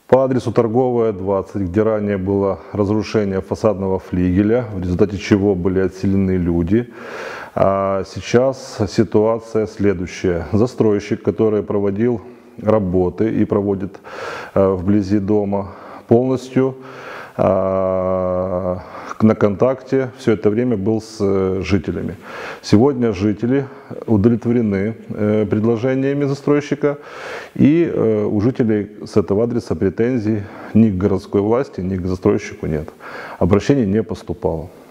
По адресу Торговая, 20, где ранее было разрушение фасадного флигеля, в результате чего были отселены люди. А сейчас ситуация следующая. Застройщик, который проводил работы и проводит вблизи дома, полностью на контакте все это время был с жителями. Сегодня жители удовлетворены предложениями застройщика, и у жителей с этого адреса претензий ни к городской власти, ни к застройщику нет. Обращений не поступало.